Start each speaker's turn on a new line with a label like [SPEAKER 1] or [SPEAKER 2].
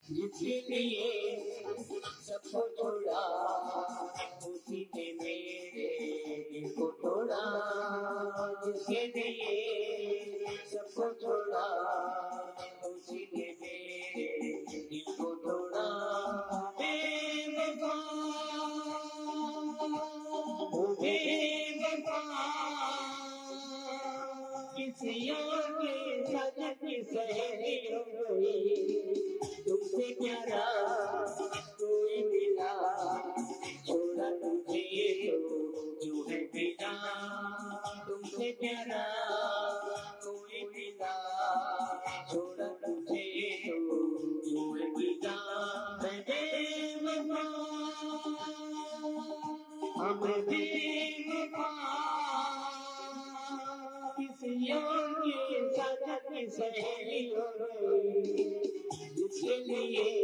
[SPEAKER 1] जिसके लिए सबको छोड़ा, उसी ने मेरे को तोड़ा। जिसके लिए सबको छोड़ा, उसी ने मेरे दिल को तोड़ा। बेवफा, बेवफा, किसी और के साथ सहेली हो गई। तुमसे प्यारा कोई मिला, छोड़ा तुझे तो जो है बिना। तुमसे प्यारा कोई मिला, छोड़ा तुझे तो जो है बिना। मैं बेवफा, हम बेवफा, किसी और के साथ सहेली हो गई। जिसके लिए